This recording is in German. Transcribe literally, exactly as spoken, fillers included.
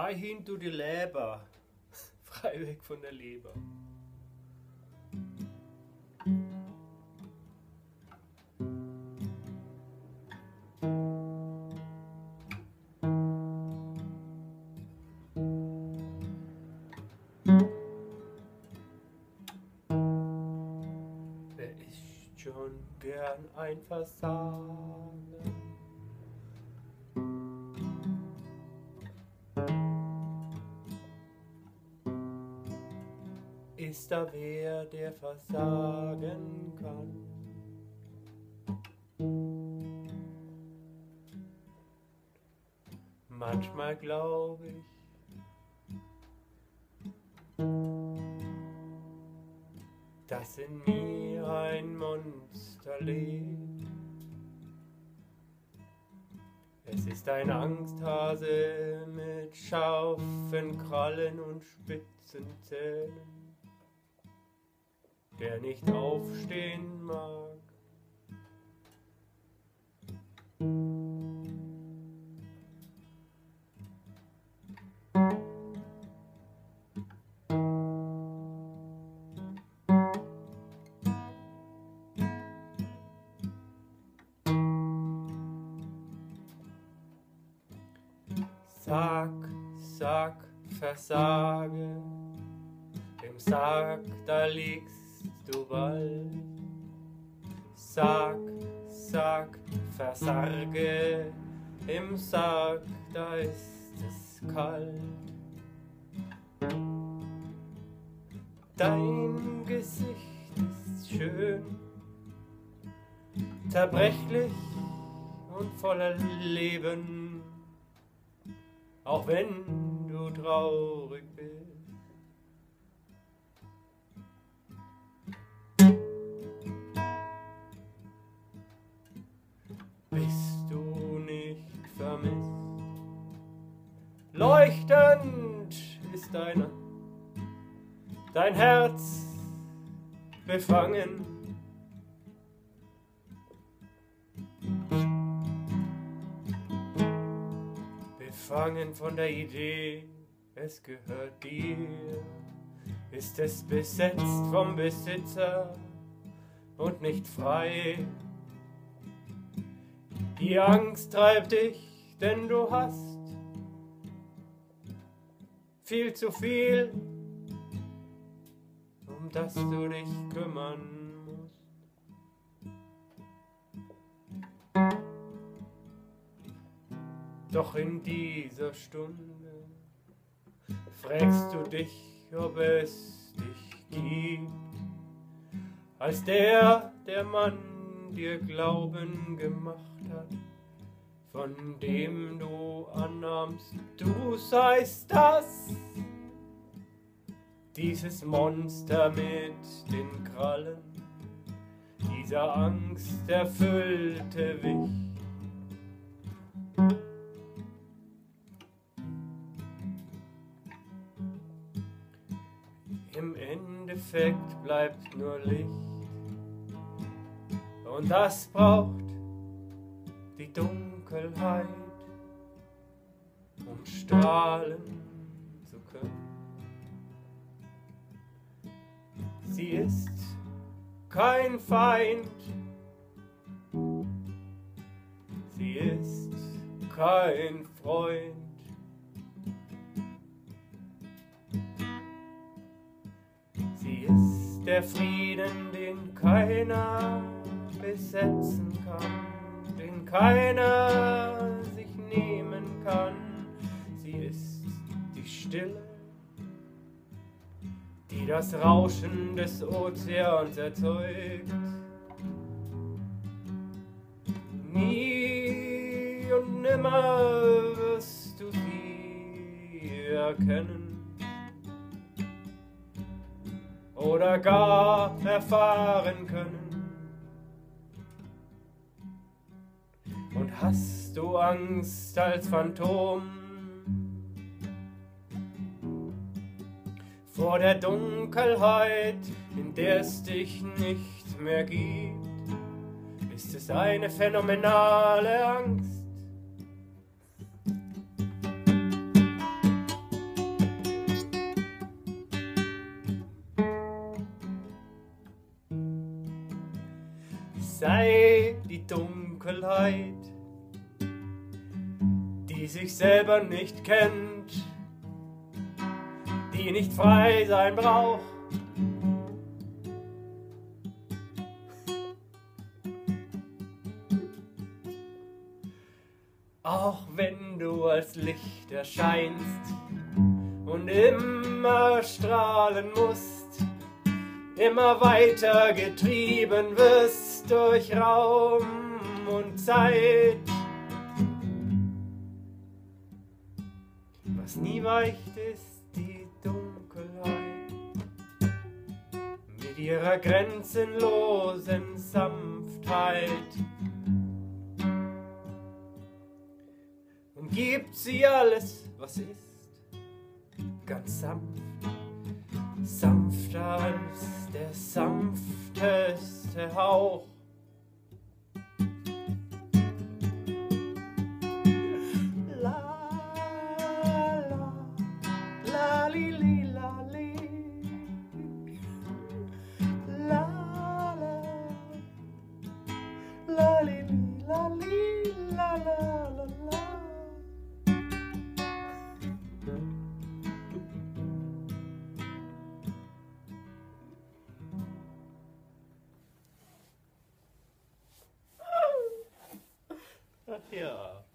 Frei hin du die Leber, frei weg von der Leber. Wer ist schon gern ein Versager? Ist da wer, der versagen kann? Manchmal glaube ich, dass in mir ein Monster lebt. Es ist ein Angsthase mit scharfen Krallen und spitzen Zähnen, der nicht aufstehen mag. Sag, sag, versage, im Sarg, da liegst du bald. Sag, sag, versarge, im Sarg, da ist es kalt. Dein Gesicht ist schön, zerbrechlich und voller Leben, auch wenn du traurig bist. Bist du nicht vermisst? Leuchtend ist deine, dein Herz befangen. Befangen von der Idee, es gehört dir. Ist es besetzt vom Besitzer und nicht frei. Die Angst treibt dich, denn du hast viel zu viel, um das du dich kümmern musst. Doch in dieser Stunde fragst du dich, ob es dich gibt, als der, der Mann dir Glauben gemacht hat, von dem du annahmst, du seist das, dieses Monster mit den Krallen, dieser angsterfüllte Wicht. Im Endeffekt bleibt nur Licht, und das braucht die Dunkelheit, um strahlen zu können. Sie ist kein Feind, sie ist kein Freund. Sie ist der Frieden, den keiner besetzen kann, den keiner sich nehmen kann. Sie ist die Stille, die das Rauschen des Ozeans erzeugt. Nie und nimmer wirst du sie erkennen oder gar erfahren können. Und hast du Angst als Phantom vor der Dunkelheit, in der es dich nicht mehr gibt? Ist es eine phänomenale Angst? sei die Dunkelheit, die sich selber nicht kennt, die nicht frei sein braucht. Auch wenn du als Licht erscheinst und immer strahlen musst, immer weiter getrieben wirst durch Raum und Zeit. Was nie weicht, ist die Dunkelheit mit ihrer grenzenlosen Sanftheit. Und gibt sie alles, was ist, ganz sanft, sanfter als der sanfteste Hauch. La, la, la, li, li, la, li. La, la, la, li, li, la, li, la, la, la, la. Ach ja.